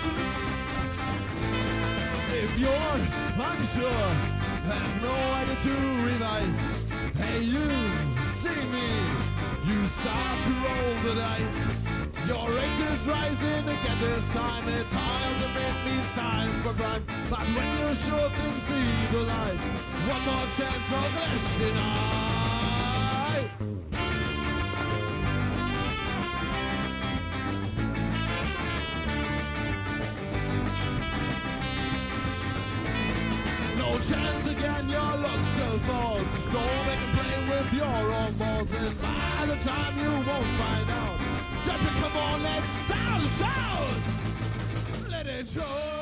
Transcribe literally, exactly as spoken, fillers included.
If you're unsure, have no idea to revise, hey you, see me, you start to roll the dice. Your rage is rising again this time, it's high ultimate means time for crime. But when you're sure things see the light, one more chance for this denied. No chance again, your luck still falls. Go make a play with your own balls, and by the time you won't find out. Come on, let's start a shout. Let it show.